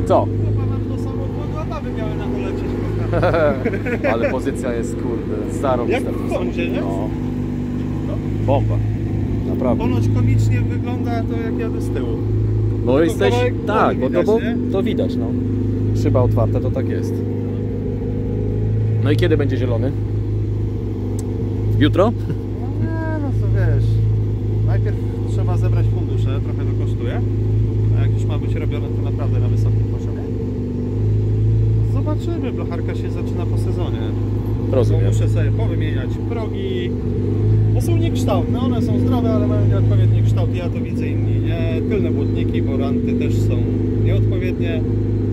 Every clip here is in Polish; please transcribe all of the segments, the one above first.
Co? No to samo podłatawy miały na to lecieć. Ale pozycja jest, kurde, zarobista. Jak w Hondzie, nie? No. Bomba. Naprawdę. Ponoć komicznie wygląda to, jak jadę z tyłu. No to jesteś... Tak, bo widać, to widać, no. Szyba otwarta, to tak jest. No i kiedy będzie zielony? Jutro? No nie, no co wiesz. Najpierw trzeba zebrać fundusze, trochę to kosztuje. A jak już ma być robione, to naprawdę na wysokim poziomie. Zobaczymy, blocharka się zaczyna po sezonie. Rozumiem. Muszę sobie powymieniać progi. Bo są niekształtne, one są zdrowe, ale mają nieodpowiedni kształt. Ja to widzę, inni nie. Tylne błotniki, boranty też są nieodpowiednie.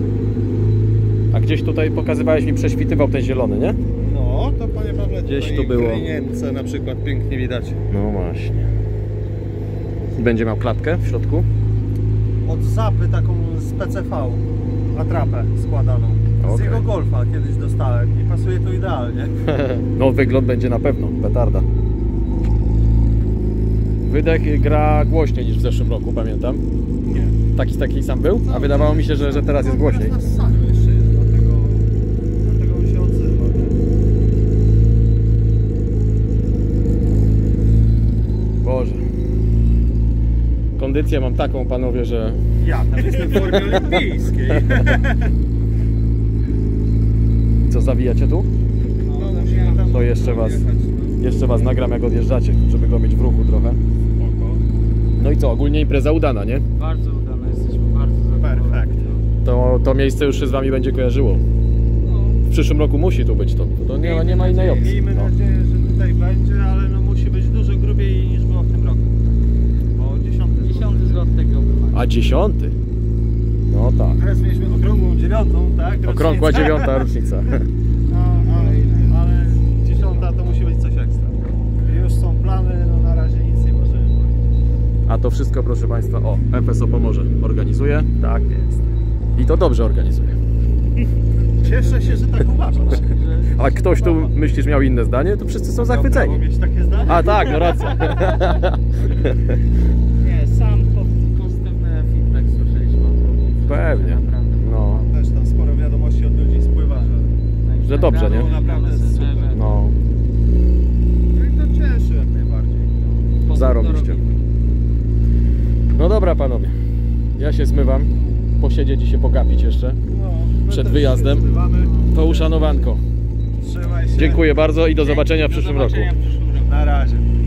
A gdzieś tutaj pokazywałeś mi, prześwitywał ten zielony, nie? No, to panie Pawle, Gdzieś tu było. Krynience na przykład pięknie widać. No właśnie. Będzie miał klatkę w środku? Od Zapy taką z PCV atrapę składaną. Z Okej. jego Golfa kiedyś dostałem i pasuje to idealnie. No wygląd będzie na pewno, petarda. Wydech gra głośniej niż w zeszłym roku, pamiętam. Nie. Taki sam był? A wydawało mi się, że teraz jest głośniej. Teraz na ssaniu jeszcze jest, dlatego on się odzywa. Boże. Kondycję mam taką, panowie, że... Ja tam jestem w formie olimpijskiej. Co, zawijacie tu? No, musimy tam To jeszcze was- jechać, no. Jeszcze was nagram, jak odjeżdżacie, żeby go mieć w ruchu trochę. Spoko. No i co, ogólnie impreza udana, nie? Bardzo udane, jesteśmy bardzo zadowoleni. Perfekt. To miejsce już się z wami będzie kojarzyło. No, W przyszłym roku musi tu być to nie ma innej opcji. Miejmy No. nadzieję, że tutaj będzie, ale no musi być dużo grubiej niż było w tym roku. Bo 10 zlot tego wymaga. A 10? No tak. Teraz mieliśmy okrągłą 9, tak? Okrągła Rocznicę. 9. rocznica. No, ale 10 to musi być coś ekstra. Już są plany, no na razie nic nie możemy powiedzieć. A to wszystko, proszę Państwa, FSO Pomorze organizuje. Tak jest. I to dobrze organizuje. Cieszę się, że tak uważasz. A ktoś tu, myślisz, miał inne zdanie, to wszyscy są Prawo zachwyceni. mieć takie zdanie? A tak, no racja. Nie, sam pozytywny feedback słyszeliśmy od ludzi. Pewnie. Naprawdę. No, Też tam sporo wiadomości od ludzi spływa, Że dobrze, nie? Naprawdę super. no. No i to cieszy jak najbardziej. Zarobiście. No dobra, panowie. Ja się zmywam. Posiedzieć i się pogapić jeszcze. No, my Przed też wyjazdem. się zbywamy. To uszanowanko. Trzymaj się. Dziękuję bardzo i do zobaczenia w przyszłym roku. Do zobaczenia w przyszłym roku. Na razie.